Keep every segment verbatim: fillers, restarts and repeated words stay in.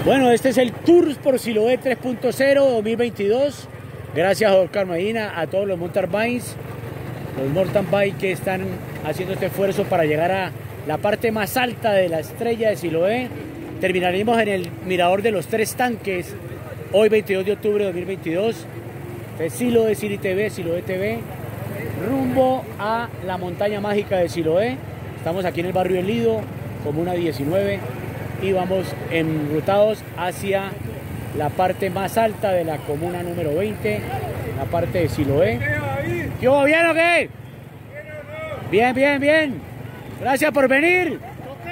Bueno, este es el Tour por Siloé tres punto cero dos mil veintidós. Gracias a Oscar Medina, a todos los mountain bikes, los mountain bike que están haciendo este esfuerzo para llegar a la parte más alta de la estrella de Siloé. Terminaremos en el mirador de los tres tanques, hoy veintidós de octubre de dos mil veintidós. De Siloé City T V, Siloé T V, rumbo a la montaña mágica de Siloé. Estamos aquí en el barrio El Lido, comuna diecinueve, y vamos enrutados hacia la parte más alta de la comuna número veinte, la parte de Siloé. ¿Qué hubo, bien o qué? Bien, bien, bien. Gracias por venir.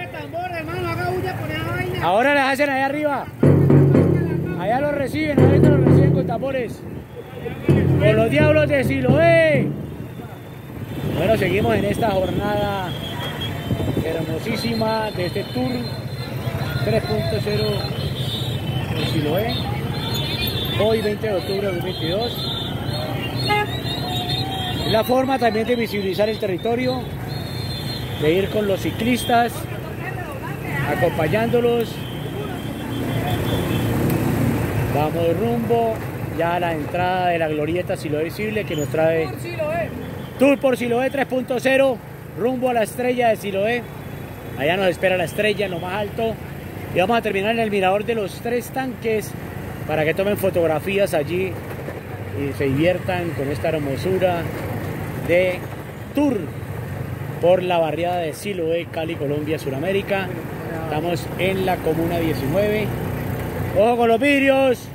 Ahora les hacen allá arriba. Allá los reciben, ahorita los reciben con tambores. Con los diablos de Siloé. Bueno, seguimos en esta jornada hermosísima de este Tour tres punto cero en Siloé, hoy veinte de octubre de dos mil veintidós. Es la forma también de visibilizar el territorio, de ir con los ciclistas, acompañándolos. Vamos rumbo ya a la entrada de la glorieta Siloé Visible, que nos trae Tour por Siloé tres punto cero, rumbo a la estrella de Siloé. Allá nos espera la estrella en lo más alto. Y vamos a terminar en el mirador de los tres tanques para que tomen fotografías allí y se diviertan con esta hermosura de Tour por la barriada de Siloé, Cali, Colombia, Sudamérica. Estamos en la comuna diecinueve. ¡Ojo con los vidrios!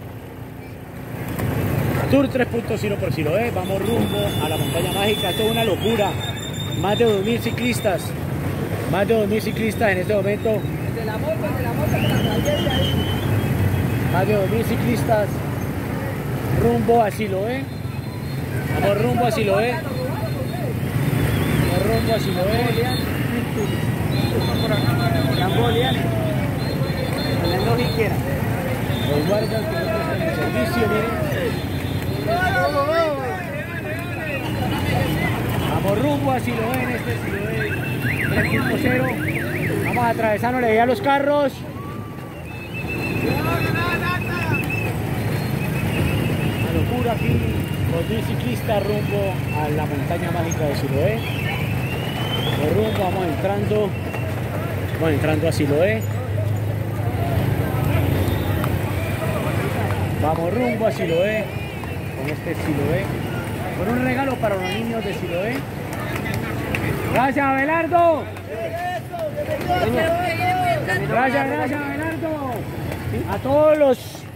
Tour tres punto cero por Siloé. Vamos rumbo a la montaña mágica. Esto es una locura. Más de dos mil ciclistas. Más de dos mil ciclistas en este momento. De la moto, de la moto que la atraviesa ahí. Más de dos mil ciclistas rumbo a Siloé. Vamos rumbo a Siloé. Vamos rumbo a Siloé. Camboya. No ni quiera. Los guardias que no prestan el servicio, miren. Vamos rumbo a Siloé en este Siloé tres punto cero. Vamos atravesándole ya los carros. Una locura aquí, los mil ciclistas rumbo a la montaña mágica de Siloé. De rumbo, vamos entrando, vamos entrando a Siloé. Vamos rumbo a Siloé, con este Siloé, con un regalo para los niños de Siloé. Gracias, Abelardo. Gracias, gracias, Abelardo. A todos los